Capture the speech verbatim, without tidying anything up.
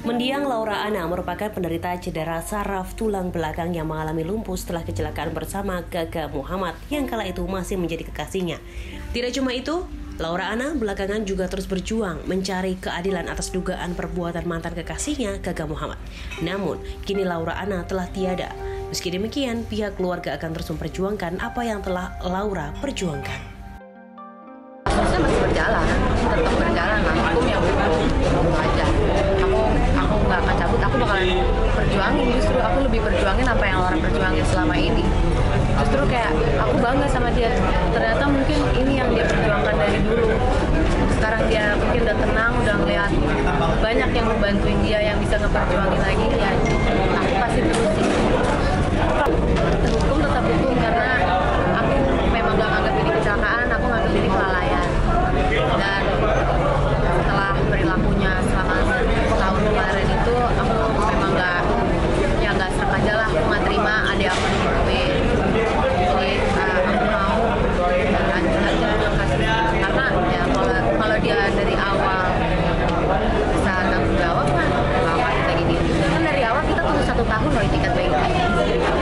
Mendiang Laura Anna merupakan penderita cedera saraf tulang belakang yang mengalami lumpuh setelah kecelakaan bersama Gaga Muhammad yang kala itu masih menjadi kekasihnya. Tidak cuma itu, Laura Anna belakangan juga terus berjuang mencari keadilan atas dugaan perbuatan mantan kekasihnya Gaga Muhammad. Namun, kini Laura Anna telah tiada. Meski demikian, pihak keluarga akan terus memperjuangkan apa yang telah Laura perjuangkan. Kasusnya masih berjalan, tetap berjalan lah, hukum yang hukum aja. Aku aku nggak akan cabut, aku bakalan perjuangin, justru aku lebih perjuangin apa yang orang perjuangin selama ini. Justru kayak aku bangga sama dia, ternyata mungkin ini yang dia perjuangkan dari dulu. Sekarang dia mungkin udah tenang, udah ngeliat banyak yang membantuin dia, yang bisa ngeperjuangin lagi, ya aku pasti terusin. Hukum tetap hukum, karena aku memang gak nganggap ini kecelakaan, aku nganggap ini kelalaian. Dan setelah perilakunya selama tahun kemarin itu, aku memang gak, ya gak serem aja lah, aku gak terima adik aku digituin. Jadi uh, aku mau lanjut aja kasusnya, karena ya kalau kalau dia dari awal bisa tanggung jawab kan, apa kita gini. Kan dari awal kita tunggu satu tahun loh itikat baik.